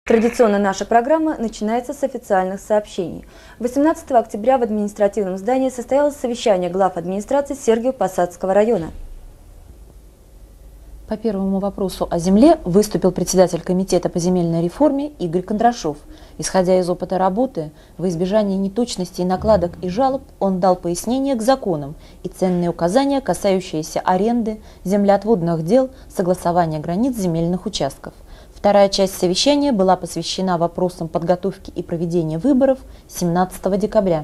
Традиционно наша программа начинается с официальных сообщений. 18 октября в административном здании состоялось совещание глав администрации Сергиево-Посадского района. По первому вопросу о земле выступил председатель комитета по земельной реформе Игорь Кондрашов. Исходя из опыта работы, во избежание неточностей, накладок и жалоб, он дал пояснения к законам и ценные указания, касающиеся аренды, землеотводных дел, согласования границ земельных участков. Вторая часть совещания была посвящена вопросам подготовки и проведения выборов 17 декабря.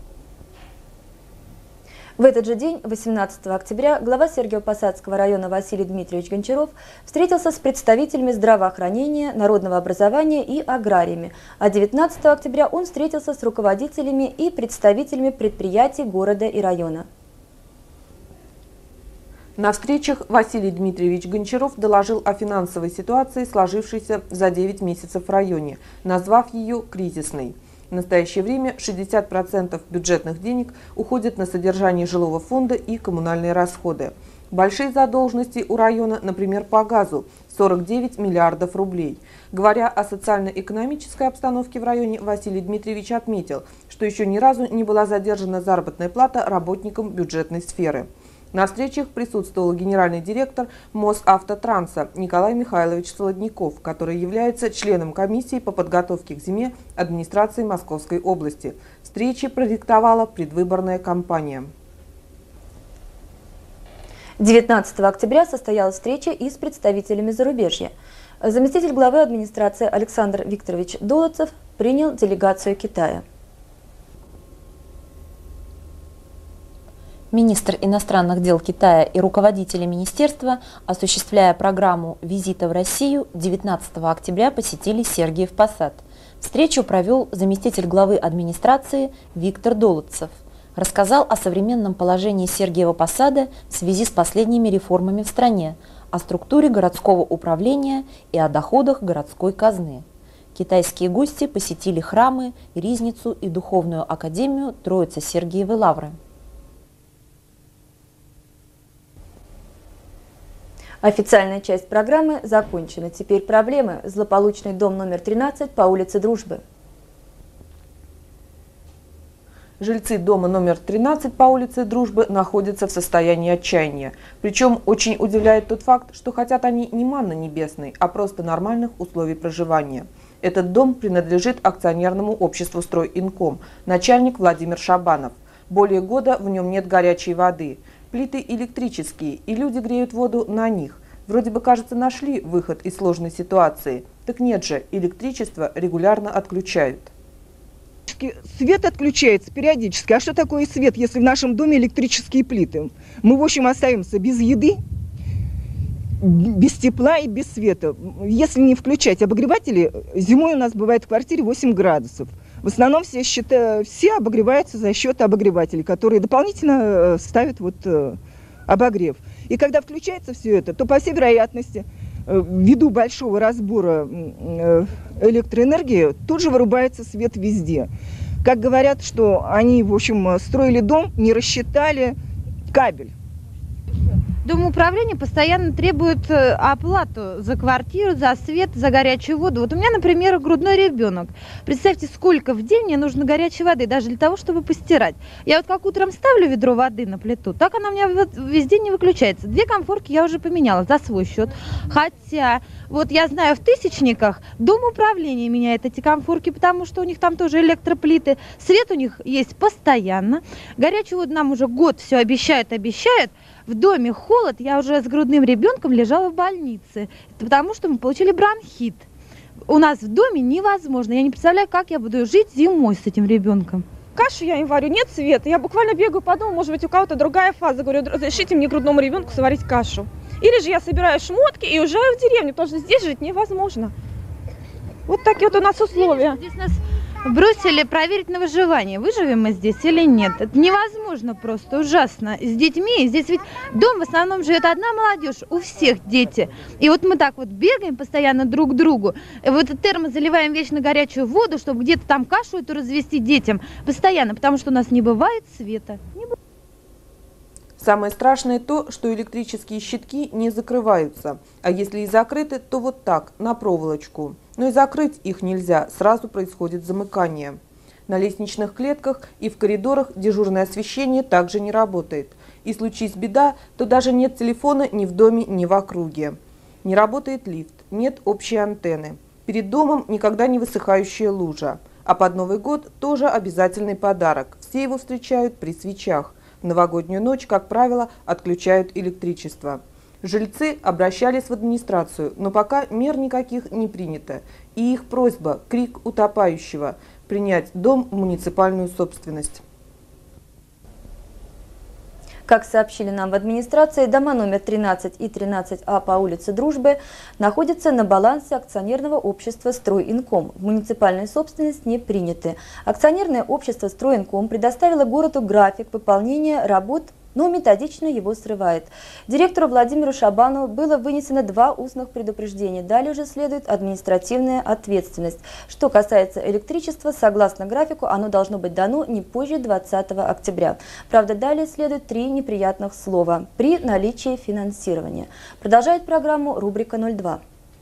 В этот же день, 18 октября, глава Сергиево-Посадского района Василий Дмитриевич Гончаров встретился с представителями здравоохранения, народного образования и аграриями, а 19 октября он встретился с руководителями и представителями предприятий города и района. На встречах Василий Дмитриевич Гончаров доложил о финансовой ситуации, сложившейся за 9 месяцев в районе, назвав ее кризисной. В настоящее время 60% бюджетных денег уходят на содержание жилого фонда и коммунальные расходы. Большие задолженности у района, например, по газу – 49 миллиардов рублей. Говоря о социально-экономической обстановке в районе, Василий Дмитриевич отметил, что еще ни разу не была задержана заработная плата работникам бюджетной сферы. На встречах присутствовал генеральный директор Мосавтотранса Николай Михайлович Солодников, который является членом комиссии по подготовке к зиме администрации Московской области. Встречи продиктовала предвыборная кампания. 19 октября состоялась встреча и с представителями зарубежья. Заместитель главы администрации Александр Викторович Долоцев принял делегацию Китая. Министр иностранных дел Китая и руководители министерства, осуществляя программу визита в Россию, 19 октября посетили Сергиев-Посад. Встречу провел заместитель главы администрации Виктор Долоцев. Рассказал о современном положении Сергиева-Посада в связи с последними реформами в стране, о структуре городского управления и о доходах городской казны. Китайские гости посетили храмы, ризницу и духовную академию Троице-Сергиевой Лавры. Официальная часть программы закончена. Теперь проблемы. Злополучный дом номер 13 по улице Дружбы. Жильцы дома номер 13 по улице Дружбы находятся в состоянии отчаяния. Причем очень удивляет тот факт, что хотят они не манны небесной, а просто нормальных условий проживания. Этот дом принадлежит акционерному обществу «Стройинком», начальник Владимир Шабанов. Более года в нем нет горячей воды. Плиты электрические, и люди греют воду на них. Вроде бы, кажется, нашли выход из сложной ситуации. Так нет же, электричество регулярно отключают. Свет отключается периодически. А что такое свет, если в нашем доме электрические плиты? Мы, в общем, остаемся без еды, без тепла и без света. Если не включать обогреватели, зимой у нас бывает в квартире 8 градусов. В основном все обогреваются за счет обогревателей, которые дополнительно ставят обогрев. И когда включается все это, то, по всей вероятности, ввиду большого разбора электроэнергии, тут же вырубается свет везде. Как говорят, что они, в общем, строили дом, не рассчитали кабель. Домоуправление постоянно требует оплату за квартиру, за свет, за горячую воду. Вот у меня, например, грудной ребенок. Представьте, сколько в день мне нужно горячей воды, даже для того, чтобы постирать. Я вот как утром ставлю ведро воды на плиту, так она у меня весь день не выключается. 2 конфорки я уже поменяла за свой счет. Хотя, вот я знаю, в Тысячниках Домоуправление меняет эти конфорки, потому что у них там тоже электроплиты. Свет у них есть постоянно. Горячую воду нам уже год все обещают. В доме холод, я уже с грудным ребенком лежала в больнице, потому что мы получили бронхит. У нас в доме невозможно, я не представляю, как я буду жить зимой с этим ребенком. Кашу я им варю, нет света, я буквально бегаю по дому, может быть, у кого-то другая фаза, говорю, разрешите мне грудному ребенку сварить кашу. Или же я собираю шмотки и уезжаю в деревню, потому что здесь жить невозможно. Вот такие вот у нас условия. Здесь нас бросили проверить на выживание, выживем мы здесь или нет. Это невозможно просто, ужасно. С детьми, здесь ведь дом в основном живет одна молодежь, у всех дети. И вот мы так вот бегаем постоянно друг к другу. И вот термос заливаем вечно горячую воду, чтобы где-то там кашу эту развести детям. Постоянно, потому что у нас не бывает света. Самое страшное то, что электрические щитки не закрываются. А если и закрыты, то вот так, на проволочку. Но и закрыть их нельзя, сразу происходит замыкание. На лестничных клетках и в коридорах дежурное освещение также не работает. И случись беда, то даже нет телефона ни в доме, ни в округе. Не работает лифт, нет общей антенны. Перед домом никогда не высыхающая лужа. А под Новый год тоже обязательный подарок. Все его встречают при свечах. В новогоднюю ночь, как правило, отключают электричество. Жильцы обращались в администрацию, но пока мер никаких не принято. И их просьба – крик утопающего – принять дом в муниципальную собственность. Как сообщили нам в администрации, дома номер 13 и 13А по улице Дружбы находятся на балансе акционерного общества «Стройинком». В муниципальную собственность не приняты. Акционерное общество «Стройинком» предоставило городу график выполнения работ, но методично его срывает. Директору Владимиру Шабанову было вынесено 2 устных предупреждения. Далее уже следует административная ответственность. Что касается электричества, согласно графику, оно должно быть дано не позже 20 октября. Правда, далее следует 3 неприятных слова при наличии финансирования. Продолжает программу рубрика 02.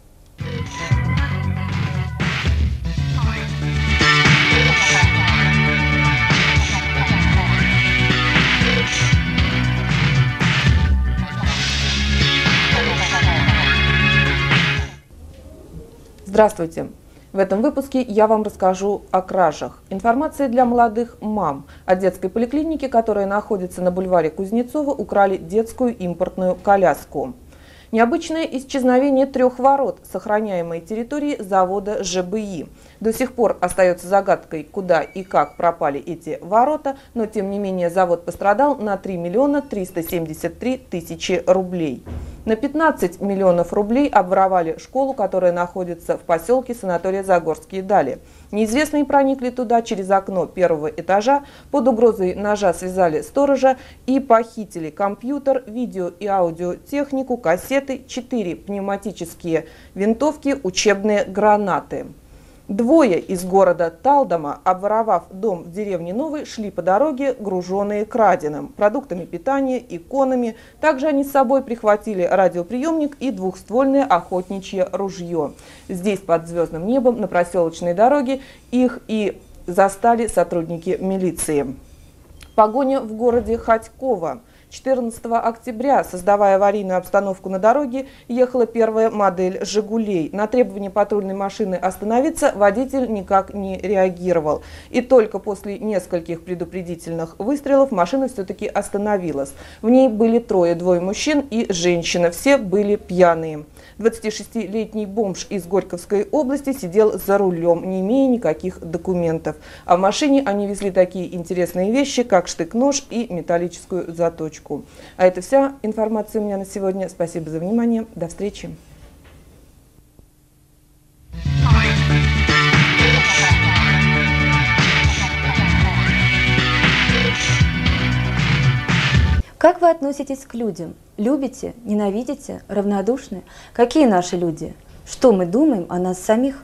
Здравствуйте! В этом выпуске я вам расскажу о кражах. Информация для молодых мам. От детской поликлиники, которая находится на бульваре Кузнецова, украли детскую импортную коляску. Необычное исчезновение 3 ворот с охраняемой территории завода ЖБИ. До сих пор остается загадкой, куда и как пропали эти ворота, но тем не менее завод пострадал на 3 миллиона 373 тысячи рублей. На 15 миллионов рублей обворовали школу, которая находится в поселке санатория Загорские Дали. Неизвестные проникли туда через окно 1-го этажа, под угрозой ножа связали сторожа и похитили компьютер, видео и аудиотехнику, кассеты, 4 пневматические винтовки, учебные гранаты. 2 из города Талдома, обворовав дом в деревне Новой, шли по дороге, груженные краденым, продуктами питания, иконами. Также они с собой прихватили радиоприемник и двухствольное охотничье ружье. Здесь, под звездным небом, на проселочной дороге, их и застали сотрудники милиции. Погоня в городе Хотьково. 14 октября, создавая аварийную обстановку на дороге, ехала первая модель «Жигулей». На требование патрульной машины остановиться водитель никак не реагировал. И только после нескольких предупредительных выстрелов машина все-таки остановилась. В ней были 3, 2 мужчин и женщина. Все были пьяные. 26-летний бомж из Горьковской области сидел за рулем, не имея никаких документов. А в машине они везли такие интересные вещи, как штык-нож и металлическую заточку. А это вся информация у меня на сегодня. Спасибо за внимание. До встречи. Как вы относитесь к людям? Любите, ненавидите, равнодушны? Какие наши люди? Что мы думаем о нас самих?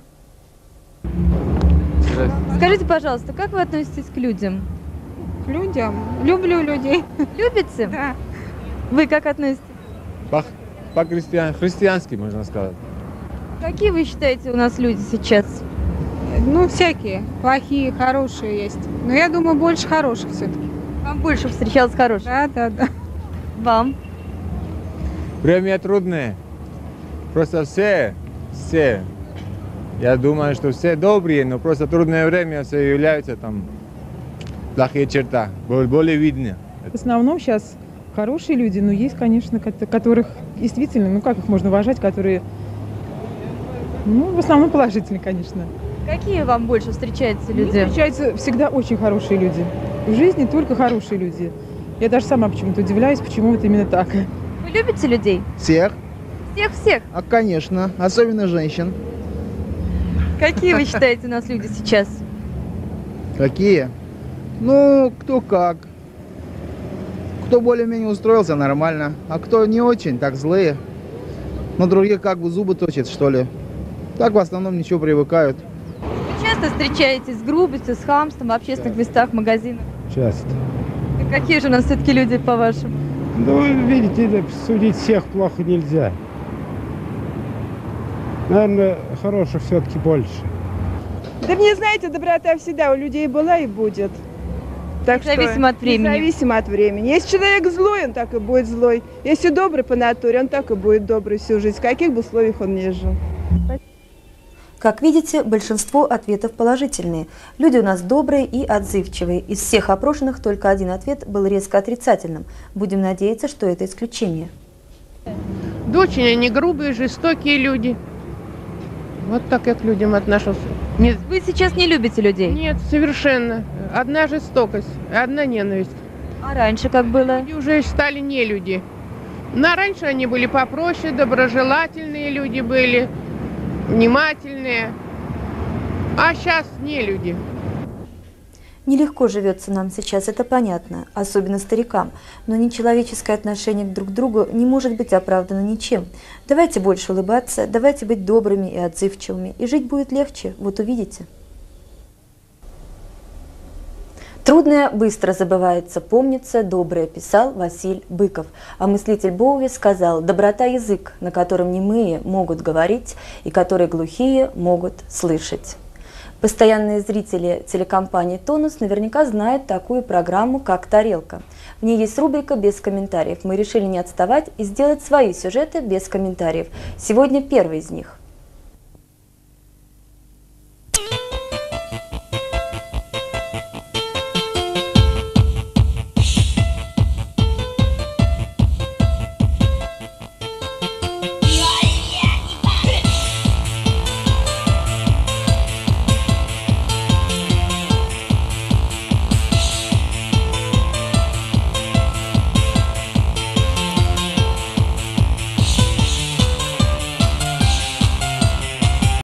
Скажите, пожалуйста, как вы относитесь к людям? К людям? Люблю людей. Любите? Да. Вы как относитесь? По-христиански, можно сказать. Какие вы считаете у нас люди сейчас? Ну, всякие. Плохие, хорошие есть. Но я думаю, больше хороших все-таки. Вам больше встречалось хороших? Да. Вам? Время трудное. Просто все. Я думаю, что все добрые, но просто трудное время все являются там плохие черты. Более видны. В основном сейчас хорошие люди, но есть, конечно, которых действительно, ну как их можно уважать, которые, ну, в основном положительные, конечно. Какие вам больше встречаются люди? Мне встречаются всегда очень хорошие люди. В жизни только хорошие люди. Я даже сама почему-то удивляюсь, почему это именно так. Вы любите людей? Всех. Всех? А, конечно, особенно женщин. Какие вы считаете у нас люди сейчас? Какие? Ну, кто как. Кто более-менее устроился, нормально. А кто не очень, так злые. Но другие как бы зубы точат, что ли. Так в основном ничего привыкают. Вы часто встречаетесь с грубостью, с хамством в общественных местах, в магазинах? Часто. И какие же у нас все-таки люди, по-вашему? Ну, видите, судить всех плохо нельзя. Наверное, хороших все-таки больше. Да мне, знаете, доброта всегда у людей была и будет. Так Независимо от времени. Независимо от времени. Если человек злой, он так и будет злой. Если добрый по натуре, он так и будет добрый всю жизнь, в каких бы условиях он ни жил. Как видите, большинство ответов положительные. Люди у нас добрые и отзывчивые. Из всех опрошенных только один ответ был резко отрицательным. Будем надеяться, что это исключение. Да очень они грубые, жестокие люди. Вот так я к людям отношусь. Вы сейчас не любите людей? Нет, совершенно. Одна жестокость, одна ненависть. А раньше как было? Люди уже стали не люди. Но раньше они были попроще, доброжелательные люди были, внимательные. А сейчас не люди. Нелегко живется нам сейчас, это понятно, особенно старикам, но нечеловеческое отношение друг к другу не может быть оправдано ничем. Давайте больше улыбаться, давайте быть добрыми и отзывчивыми, и жить будет легче, вот увидите. Трудное быстро забывается, помнится, доброе писал Василь Быков. А мыслитель Боуи сказал: доброта язык, на котором немые могут говорить и который глухие могут слышать. Постоянные зрители телекомпании «Тонус» наверняка знают такую программу, как «Тарелка». В ней есть рубрика «Без комментариев». Мы решили не отставать и сделать свои сюжеты без комментариев. Сегодня первый из них.